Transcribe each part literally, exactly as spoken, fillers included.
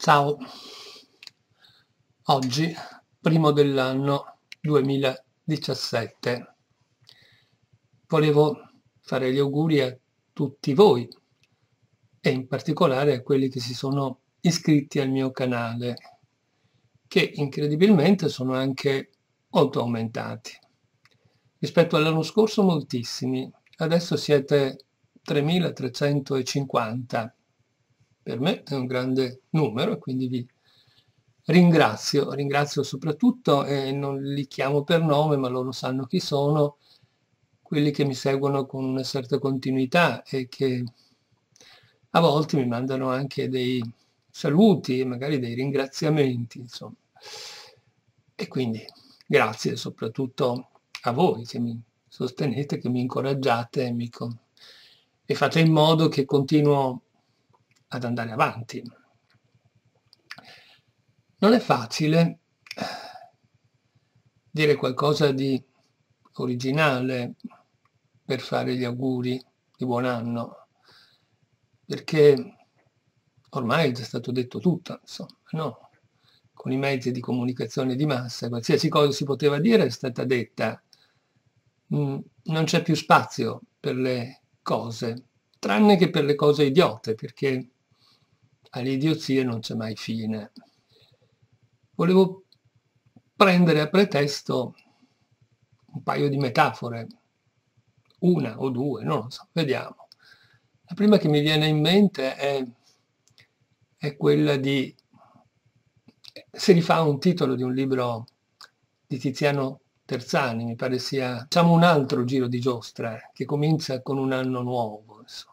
Ciao, oggi, primo dell'anno duemiladiciassette, volevo fare gli auguri a tutti voi e in particolare a quelli che si sono iscritti al mio canale, che incredibilmente sono anche molto aumentati. Rispetto all'anno scorso moltissimi, adesso siete tremilatrecentocinquanta. Per me è un grande numero e quindi vi ringrazio, ringrazio soprattutto, e non li chiamo per nome, ma loro sanno chi sono, quelli che mi seguono con una certa continuità e che a volte mi mandano anche dei saluti e magari dei ringraziamenti, insomma. E quindi grazie soprattutto a voi che mi sostenete, che mi incoraggiate e, mi con- e fate in modo che continuo ad andare avanti. Non è facile dire qualcosa di originale per fare gli auguri di buon anno, perché ormai è già stato detto tutto, insomma, no? Con i mezzi di comunicazione di massa, qualsiasi cosa si poteva dire è stata detta. Mm, non c'è più spazio per le cose, tranne che per le cose idiote, perché alle idiozie non c'è mai fine. Volevo prendere a pretesto un paio di metafore, una o due, non lo so, vediamo. La prima che mi viene in mente è, è quella di, si rifà a un titolo di un libro di Tiziano Terzani, mi pare sia, diciamo, un altro giro di giostra che comincia con un anno nuovo, insomma.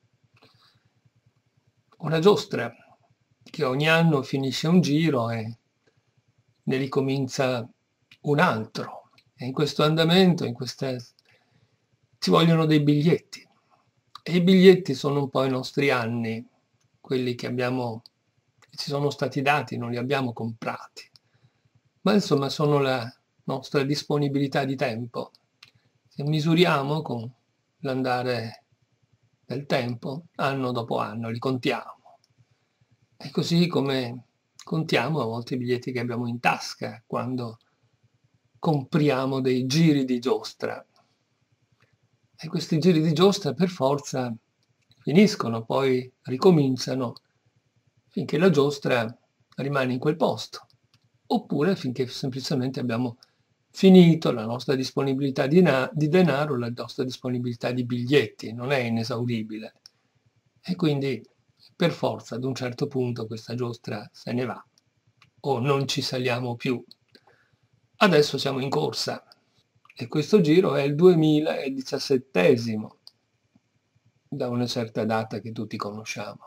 Una giostra che ogni anno finisce un giro e ne ricomincia un altro. E in questo andamento, in queste, ci vogliono dei biglietti. E i biglietti sono un po' i nostri anni, quelli che abbiamo, che ci sono stati dati, non li abbiamo comprati. Ma insomma sono la nostra disponibilità di tempo. Se misuriamo con l'andare del tempo, anno dopo anno, li contiamo. E così come contiamo a volte i biglietti che abbiamo in tasca quando compriamo dei giri di giostra. E questi giri di giostra per forza finiscono, poi ricominciano finché la giostra rimane in quel posto, oppure finché semplicemente abbiamo finito la nostra disponibilità di, na- di denaro, la nostra disponibilità di biglietti, non è inesauribile. E quindi per forza ad un certo punto questa giostra se ne va o non ci saliamo più. Adesso siamo in corsa e questo giro è il duemiladiciassettesimo da una certa data che tutti conosciamo.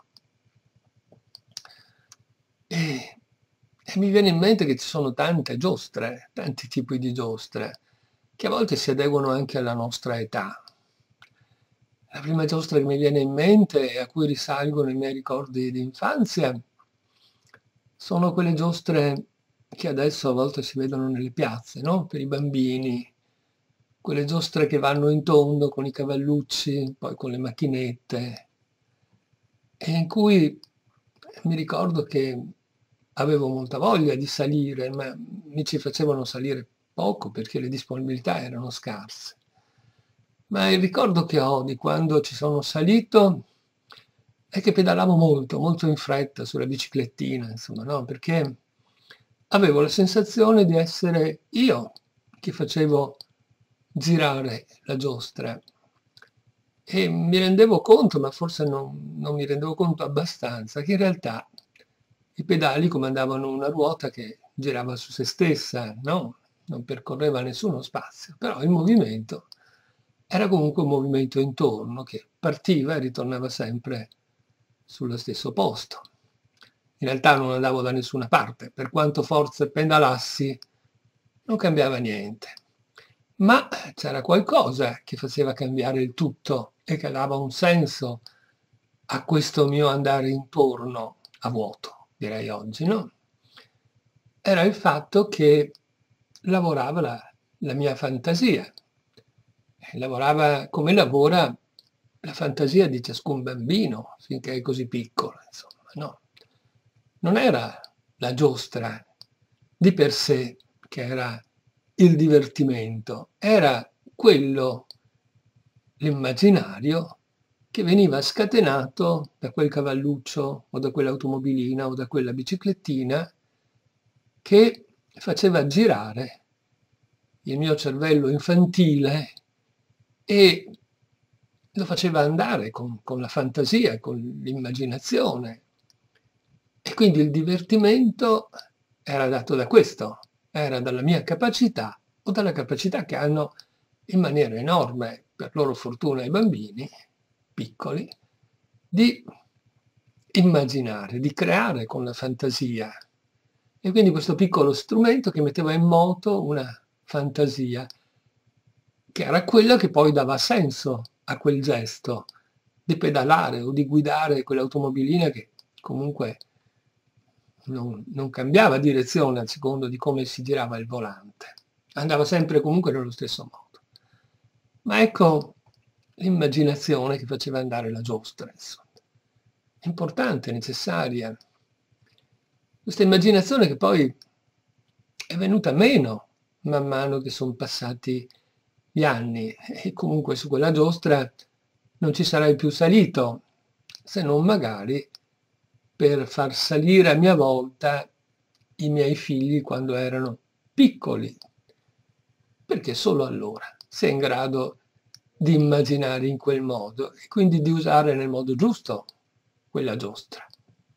E, e mi viene in mente che ci sono tante giostre, tanti tipi di giostre, che a volte si adeguano anche alla nostra età. La prima giostra che mi viene in mente e a cui risalgono i miei ricordi di infanzia sono quelle giostre che adesso a volte si vedono nelle piazze, no? Per i bambini, quelle giostre che vanno in tondo con i cavallucci, poi con le macchinette, e in cui mi ricordo che avevo molta voglia di salire, ma mi ci facevano salire poco perché le disponibilità erano scarse. Ma il ricordo che ho di quando ci sono salito è che pedalavo molto, molto in fretta sulla biciclettina, insomma, no? Perché avevo la sensazione di essere io che facevo girare la giostra e mi rendevo conto, ma forse non, non mi rendevo conto abbastanza, che in realtà i pedali comandavano una ruota che girava su se stessa, no? Non percorreva nessuno spazio, però il movimento era comunque un movimento intorno che partiva e ritornava sempre sullo stesso posto. In realtà non andavo da nessuna parte, per quanto forse pedalassi non cambiava niente. Ma c'era qualcosa che faceva cambiare il tutto e che dava un senso a questo mio andare intorno a vuoto, direi oggi, no? Era il fatto che lavorava la, la mia fantasia, lavorava come lavora la fantasia di ciascun bambino finché è così piccolo, insomma, no? non era la giostra di per sé che era il divertimento, era quello, l'immaginario, che veniva scatenato da quel cavalluccio o da quell'automobilina o da quella biciclettina che faceva girare il mio cervello infantile e lo faceva andare con, con la fantasia, con l'immaginazione. E quindi il divertimento era dato da questo, era dalla mia capacità o dalla capacità che hanno in maniera enorme, per loro fortuna, i bambini piccoli, di immaginare, di creare con la fantasia. E quindi questo piccolo strumento che metteva in moto una fantasia, che era quella che poi dava senso a quel gesto di pedalare o di guidare quell'automobilina che comunque non, non cambiava direzione a secondo di come si girava il volante, andava sempre comunque nello stesso modo. Ma ecco l'immaginazione che faceva andare la giostra, insomma. Importante, necessaria. Questa immaginazione che poi è venuta meno man mano che sono passati gli anni e comunque su quella giostra non ci sarei più salito, se non magari per far salire a mia volta i miei figli quando erano piccoli, perché solo allora sei in grado di immaginare in quel modo e quindi di usare nel modo giusto quella giostra.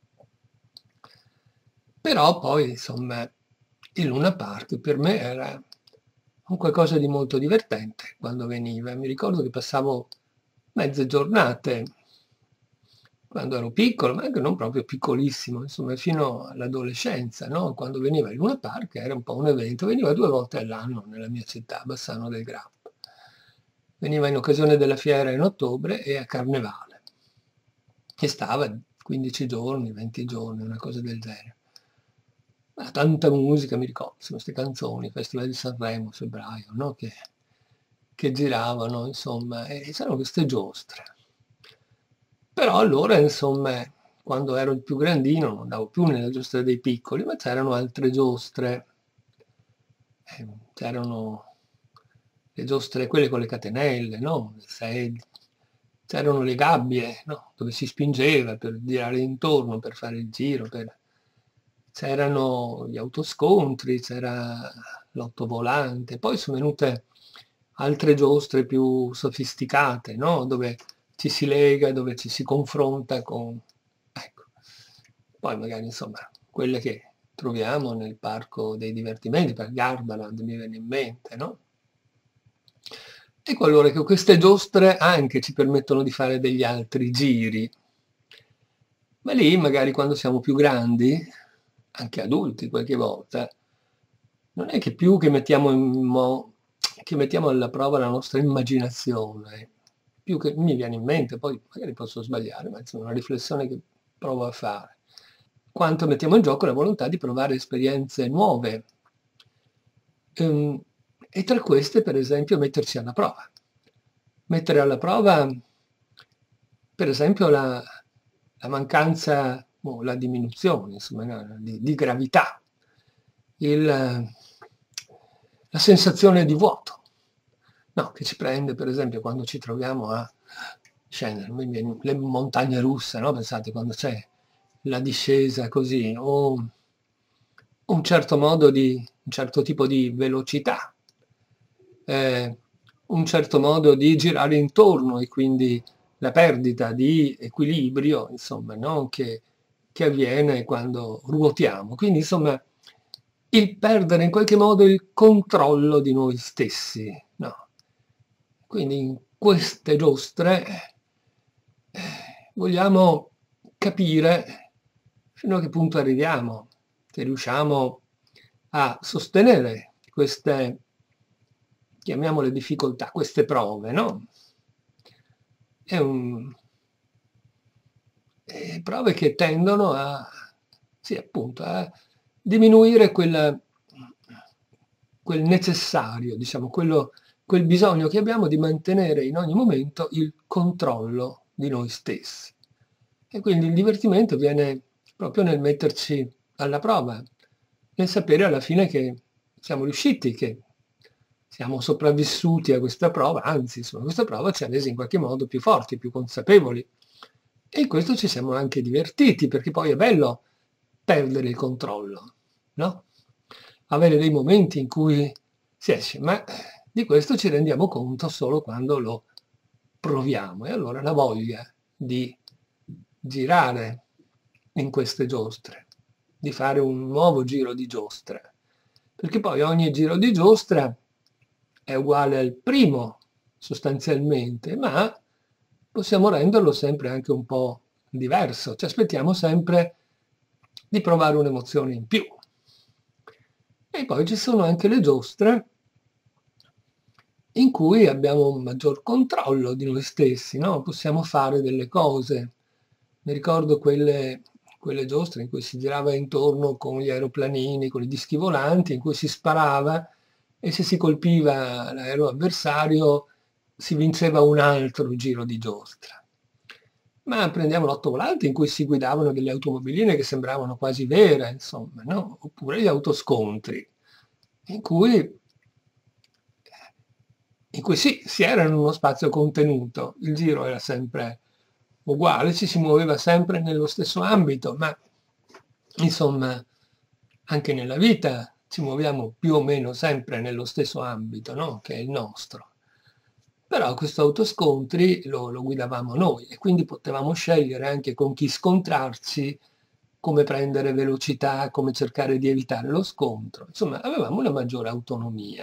Però poi, insomma, il Luna Park per me era un qualcosa di molto divertente quando veniva. Mi ricordo che passavo mezze giornate quando ero piccolo, ma anche non proprio piccolissimo, insomma, fino all'adolescenza, no? Quando veniva il Luna Park era un po' un evento, veniva due volte all'anno nella mia città, Bassano del Grappa. Veniva in occasione della fiera in ottobre e a Carnevale, che stava quindici giorni, venti giorni, una cosa del genere. Ma tanta musica, mi ricordo, queste canzoni, Festival di Sanremo, febbraio, no? Che, che giravano, insomma, e c'erano queste giostre. Però allora, insomma, quando ero il più grandino, non andavo più nella giostra dei piccoli, ma c'erano altre giostre. Eh, c'erano le giostre, quelle con le catenelle, no? Le sedie. C'erano le gabbie, no? Dove si spingeva per girare intorno, per fare il giro. Per... C'erano gli autoscontri, c'era l'ottovolante. Poi sono venute altre giostre più sofisticate, no? Dove ci si lega, dove ci si confronta con... Ecco. Poi magari, insomma, quelle che troviamo nel parco dei divertimenti, per Gardaland mi viene in mente, no? Ecco allora che queste giostre anche ci permettono di fare degli altri giri, ma lì magari quando siamo più grandi, anche adulti qualche volta, non è che più che mettiamo, in mo- che mettiamo alla prova la nostra immaginazione, più che mi viene in mente, poi magari posso sbagliare, ma insomma è una riflessione che provo a fare, quanto mettiamo in gioco la volontà di provare esperienze nuove. Ehm, e tra queste, per esempio, metterci alla prova. Mettere alla prova, per esempio, la, la mancanza o la diminuzione, insomma, no, di, di gravità, il, la sensazione di vuoto, no, che ci prende, per esempio, quando ci troviamo a scendere, le montagne russe, no? Pensate, quando c'è la discesa così, o un certo modo di, un certo tipo di velocità, eh, un certo modo di girare intorno e quindi la perdita di equilibrio, insomma, no? che, che avviene quando ruotiamo. Quindi, insomma, il perdere in qualche modo il controllo di noi stessi, no? Quindi in queste giostre eh, vogliamo capire fino a che punto arriviamo, se riusciamo a sostenere queste, chiamiamole difficoltà, queste prove, no? È un, è prove che tendono a, sì, appunto, a diminuire quel, quel necessario, diciamo, quello, quel bisogno che abbiamo di mantenere in ogni momento il controllo di noi stessi. E quindi il divertimento viene proprio nel metterci alla prova, nel sapere alla fine che siamo riusciti, che siamo sopravvissuti a questa prova, anzi, insomma, questa prova ci ha resi in qualche modo più forti, più consapevoli. E in questo ci siamo anche divertiti, perché poi è bello perdere il controllo, no? Avere dei momenti in cui si esce, ma di questo ci rendiamo conto solo quando lo proviamo. E allora la voglia di girare in queste giostre, di fare un nuovo giro di giostra, perché poi ogni giro di giostra è uguale al primo sostanzialmente, ma possiamo renderlo sempre anche un po' diverso, ci aspettiamo sempre di provare un'emozione in più. E poi ci sono anche le giostre in cui abbiamo un maggior controllo di noi stessi, no? Possiamo fare delle cose. Mi ricordo quelle, quelle giostre in cui si girava intorno con gli aeroplanini, con i dischi volanti, in cui si sparava e se si colpiva l'aereo avversario si vinceva un altro giro di giostra. Ma prendiamo l'otto volante in cui si guidavano delle automobiline che sembravano quasi vere, insomma, no? Oppure gli autoscontri, in cui, in cui sì, si era in uno spazio contenuto, il giro era sempre uguale, ci si muoveva sempre nello stesso ambito, ma insomma anche nella vita ci muoviamo più o meno sempre nello stesso ambito, no? Che è il nostro. Però questo autoscontri lo, lo guidavamo noi e quindi potevamo scegliere anche con chi scontrarci, come prendere velocità, come cercare di evitare lo scontro. Insomma, avevamo una maggiore autonomia.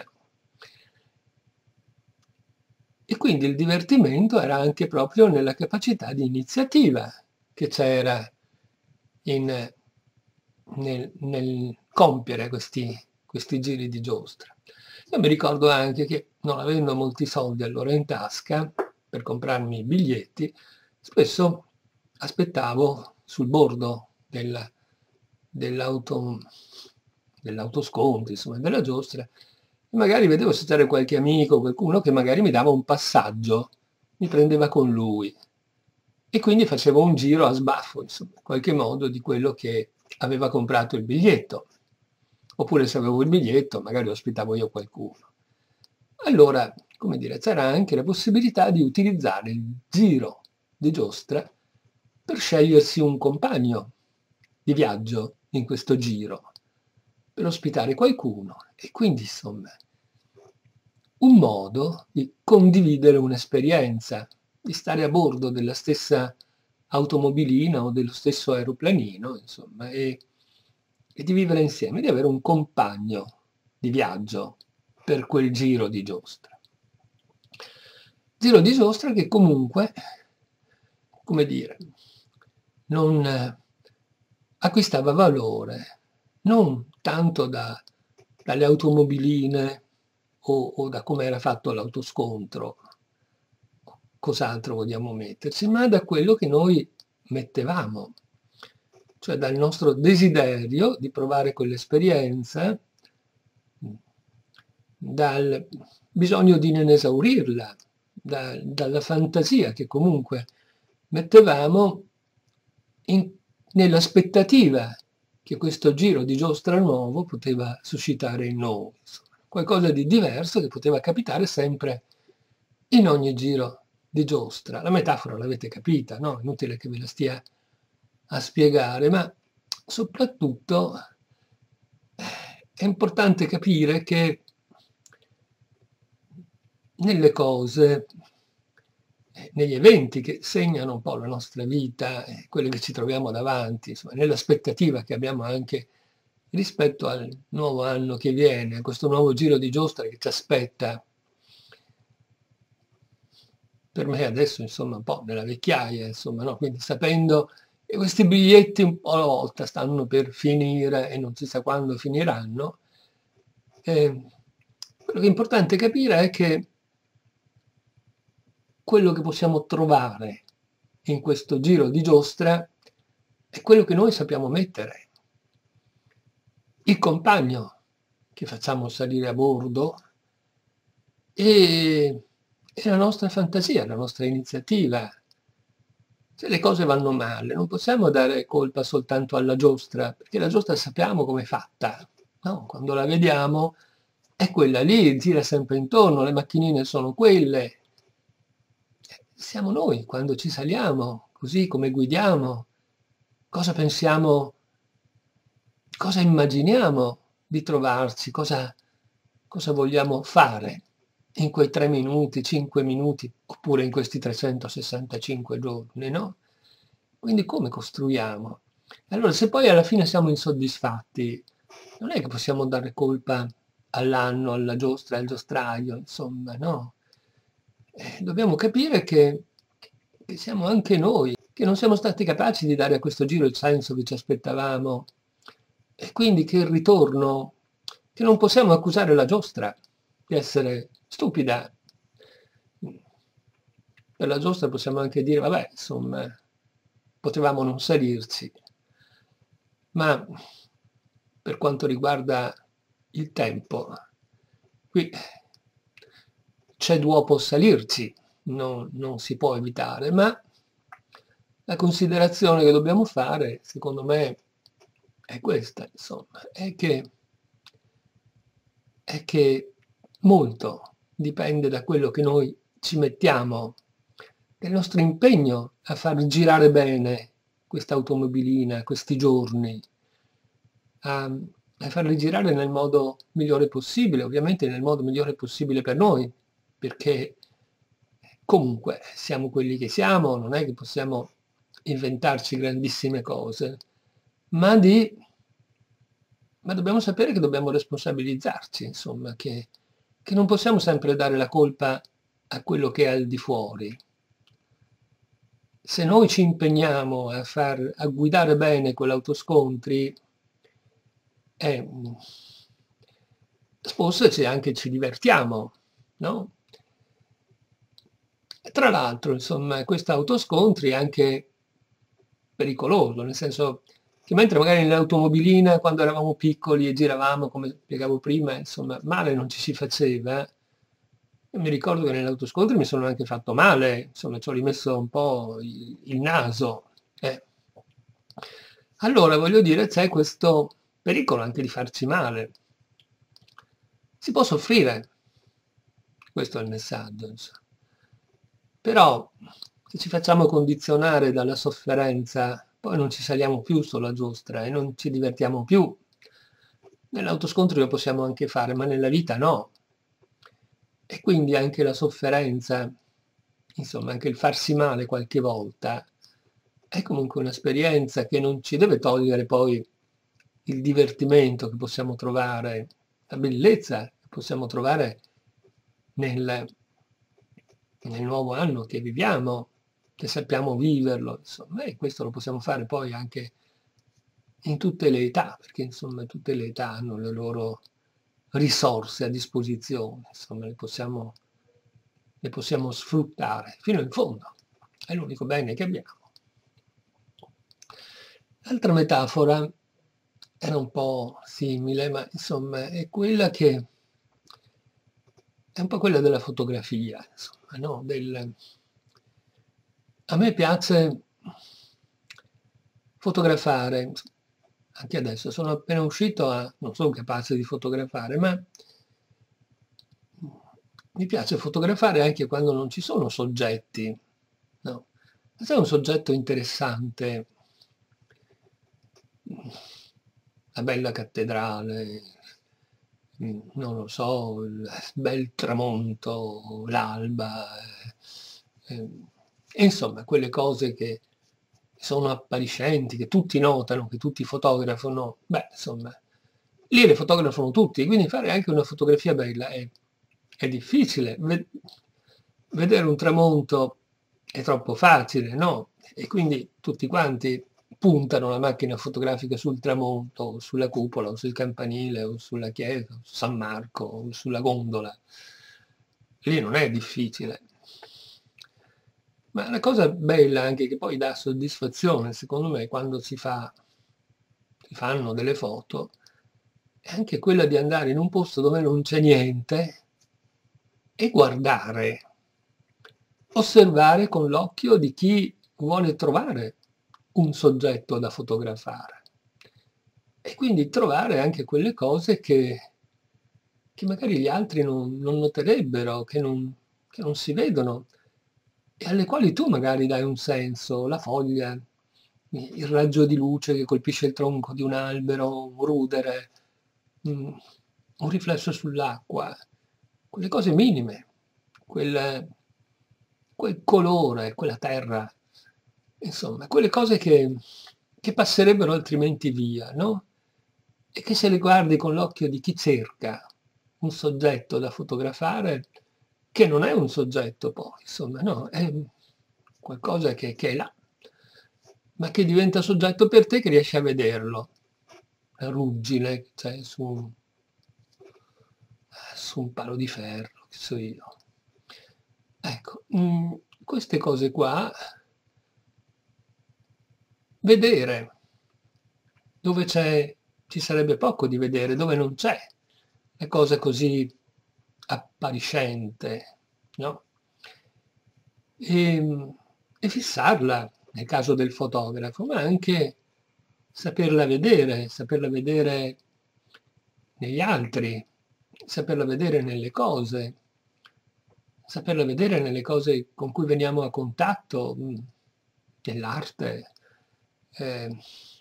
E quindi il divertimento era anche proprio nella capacità di iniziativa che c'era in, nel, nel compiere questi, questi giri di giostra. Io mi ricordo anche che, non avendo molti soldi allora in tasca per comprarmi i biglietti, spesso aspettavo sul bordo del, dell'auto, dell'autoscontro, insomma, della giostra, e magari vedevo se c'era qualche amico, qualcuno che magari mi dava un passaggio, mi prendeva con lui. E quindi facevo un giro a sbaffo, insomma, in qualche modo di quello che aveva comprato il biglietto. Oppure se avevo il biglietto, magari ospitavo io qualcuno. Allora, come dire, c'era anche la possibilità di utilizzare il giro di giostra per scegliersi un compagno di viaggio in questo giro, per ospitare qualcuno e quindi, insomma, un modo di condividere un'esperienza, di stare a bordo della stessa automobilina o dello stesso aeroplanino, insomma, e, e di vivere insieme, di avere un compagno di viaggio per quel giro di giostra. Giro di giostra che comunque, come dire, non eh, acquistava valore, non tanto da, dalle automobiline o, o da come era fatto l'autoscontro, cos'altro vogliamo metterci, ma da quello che noi mettevamo, cioè dal nostro desiderio di provare quell'esperienza, dal bisogno di non esaurirla, da, dalla fantasia che comunque mettevamo in, nell'aspettativa che questo giro di giostra nuovo poteva suscitare in noi. Insomma, qualcosa di diverso che poteva capitare sempre in ogni giro di giostra. La metafora l'avete capita, no? Inutile che ve la stia a spiegare, ma soprattutto è importante capire che nelle cose, negli eventi che segnano un po' la nostra vita, quelle che ci troviamo davanti, insomma, nell'aspettativa che abbiamo anche rispetto al nuovo anno che viene, a questo nuovo giro di giostra che ci aspetta, per me adesso insomma un po' nella vecchiaia, insomma, no? Quindi sapendo che questi biglietti un po' alla volta stanno per finire e non si sa quando finiranno, eh, quello che è importante capire è che quello che possiamo trovare in questo giro di giostra è quello che noi sappiamo mettere. Il compagno che facciamo salire a bordo e, e la nostra fantasia, la nostra iniziativa, Se le cose vanno male, non possiamo dare colpa soltanto alla giostra, perché la giostra sappiamo come è fatta, no? Quando la vediamo è quella lì, gira sempre intorno, le macchinine sono quelle. Siamo noi quando ci saliamo, così come guidiamo, cosa pensiamo, cosa immaginiamo di trovarci, cosa, cosa vogliamo fare in quei tre minuti, cinque minuti, oppure in questi trecentosessantacinque giorni, no? Quindi come costruiamo? Allora, se poi alla fine siamo insoddisfatti, non è che possiamo dare colpa all'anno, alla giostra, al giostraio, insomma, no? Eh, dobbiamo capire che, che siamo anche noi, che non siamo stati capaci di dare a questo giro il senso che ci aspettavamo e quindi che il ritorno, che non possiamo accusare la giostra di essere stupida. Per la giostra possiamo anche dire, vabbè, insomma, potevamo non salirci, ma per quanto riguarda il tempo, qui c'è d'uopo salirci, non, non si può evitare, ma la considerazione che dobbiamo fare, secondo me, è questa, insomma, è che, è che molto dipende da quello che noi ci mettiamo, del nostro impegno a far girare bene questa automobilina, questi giorni, a, a farli girare nel modo migliore possibile, ovviamente nel modo migliore possibile per noi, perché comunque siamo quelli che siamo, non è che possiamo inventarci grandissime cose, ma, di, ma dobbiamo sapere che dobbiamo responsabilizzarci, insomma, che, che non possiamo sempre dare la colpa a quello che è al di fuori. Se noi ci impegniamo a, far, a guidare bene quell'autoscontri, eh, forse ci anche ci divertiamo, no? Tra l'altro, insomma, questo autoscontri è anche pericoloso, nel senso che mentre magari nell'automobilina, quando eravamo piccoli e giravamo, come spiegavo prima, insomma, male non ci si faceva, io mi ricordo che nell'autoscontri mi sono anche fatto male, insomma, ci ho rimesso un po' il, il naso. Eh. Allora, voglio dire, c'è questo pericolo anche di farci male. Si può soffrire, questo è il messaggio, insomma. Però se ci facciamo condizionare dalla sofferenza, poi non ci saliamo più sulla giostra e non ci divertiamo più. Nell'autoscontro lo possiamo anche fare, ma nella vita no. E quindi anche la sofferenza, insomma anche il farsi male qualche volta, è comunque un'esperienza che non ci deve togliere poi il divertimento che possiamo trovare, la bellezza che possiamo trovare nel, nel nuovo anno che viviamo, che sappiamo viverlo, insomma, e questo lo possiamo fare poi anche in tutte le età, perché insomma tutte le età hanno le loro risorse a disposizione, insomma le possiamo, le possiamo sfruttare fino in fondo, è l'unico bene che abbiamo. L'altra metafora era un po' simile, ma insomma è quella che è un po' quella della fotografia, insomma, no? Del, a me piace fotografare, anche adesso sono appena uscito a, non sono capace di fotografare, ma mi piace fotografare anche quando non ci sono soggetti, no? Se è un soggetto interessante, la bella cattedrale, non lo so, il bel tramonto, l'alba, eh, eh, insomma quelle cose che sono appariscenti, che tutti notano, che tutti fotografano, beh insomma, lì le fotografano tutti, quindi fare anche una fotografia bella è, è difficile. Vedere un tramonto è troppo facile, no? E quindi tutti quanti puntano la macchina fotografica sul tramonto, o sulla cupola, o sul campanile, o sulla chiesa, o su San Marco, o sulla gondola. Lì non è difficile. Ma la cosa bella anche che poi dà soddisfazione, secondo me, quando si fa, si fanno delle foto, è anche quella di andare in un posto dove non c'è niente e guardare, osservare con l'occhio di chi vuole trovare un soggetto da fotografare e quindi trovare anche quelle cose che, che magari gli altri non, non noterebbero, che non, che non si vedono e alle quali tu magari dai un senso, la foglia, il raggio di luce che colpisce il tronco di un albero, un rudere, mm, un riflesso sull'acqua, quelle cose minime, quel, quel colore, quella terra, insomma, quelle cose che, che passerebbero altrimenti via, no? E che se le guardi con l'occhio di chi cerca un soggetto da fotografare, che non è un soggetto poi, insomma, no, è qualcosa che, che è là, ma che diventa soggetto per te che riesci a vederlo. La ruggine che c'è su, su un palo di ferro, che so io. Ecco, mm, queste cose qua, vedere dove c'è, ci sarebbe poco di vedere, dove non c'è, è cosa così appariscente, no? E, e fissarla nel caso del fotografo, ma anche saperla vedere, saperla vedere negli altri, saperla vedere nelle cose, saperla vedere nelle cose con cui veniamo a contatto, mh, nell'arte. eh,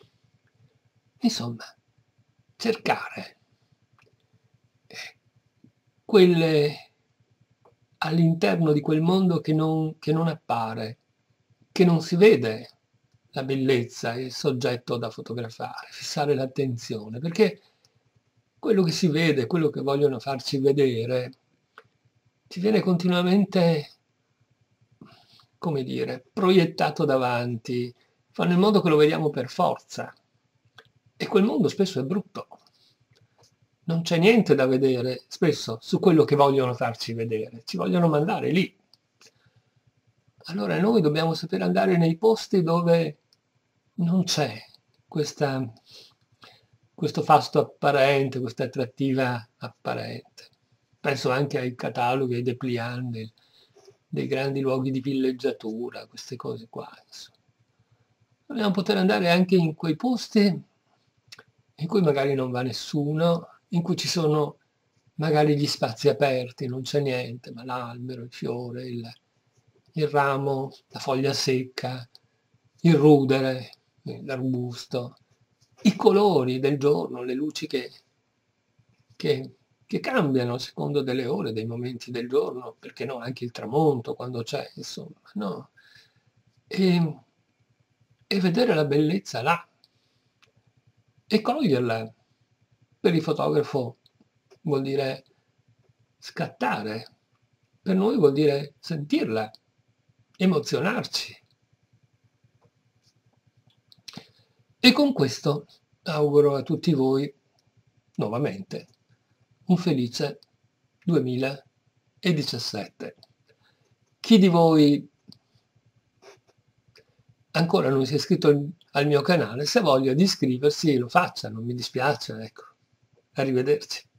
insomma, cercare eh, quelle all'interno di quel mondo che non, che non appare, che non si vede la bellezza, il soggetto da fotografare, fissare l'attenzione, perché quello che si vede, quello che vogliono farci vedere, ci viene continuamente, come dire, proiettato davanti, fanno in modo che lo vediamo per forza. E quel mondo spesso è brutto. Non c'è niente da vedere spesso su quello che vogliono farci vedere, ci vogliono mandare lì. Allora noi dobbiamo saper andare nei posti dove non c'è questa, questo fasto apparente, questa attrattiva apparente. Penso anche ai cataloghi, ai dépliant dei, dei grandi luoghi di villeggiatura, queste cose qua. Insomma. Dobbiamo poter andare anche in quei posti in cui magari non va nessuno, in cui ci sono magari gli spazi aperti, non c'è niente, ma l'albero, il fiore, il, il ramo, la foglia secca, il rudere, l'arbusto, i colori del giorno, le luci che, che, che cambiano a secondo delle ore, dei momenti del giorno, perché no, anche il tramonto quando c'è, insomma, no? E, e vedere la bellezza là e coglierla. Per il fotografo vuol dire scattare, per noi vuol dire sentirla, emozionarci. E con questo auguro a tutti voi, nuovamente, un felice duemiladiciassette. Chi di voi ancora non si è iscritto al mio canale, se ha voglia di iscriversi lo faccia, non mi dispiace, ecco. Arrivederci.